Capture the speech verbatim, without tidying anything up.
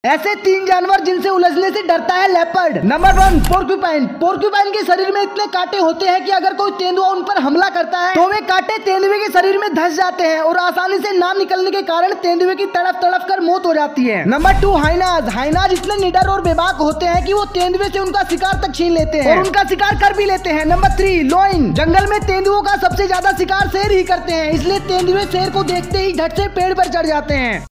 ऐसे तीन जानवर जिनसे उलझने से डरता है leopard. Number one, porcupine. Porcupine के शरीर में इतने कांटे होते हैं कि अगर कोई तेंदुआ उन पर हमला करता है तो वे कांटे तेंदुए के शरीर में धंस जाते हैं और आसानी से ना निकलने के कारण तेंदुए की तड़फ तड़फ कर मौत हो जाती है। Number two, hyenas. हाइनाज इतने निडर और बेबाक होते हैं कि वो तेंदुए से उनका शिकार तक छीन लेते हैं और उनका शिकार कर भी लेते हैं। Number three, lion. जंगल में तेंदुओं का सबसे ज्यादा शिकार शेर ही करते हैं, इसलिए तेंदुए शेर को देखते ही झट से पेड़ पर चढ़ जाते हैं।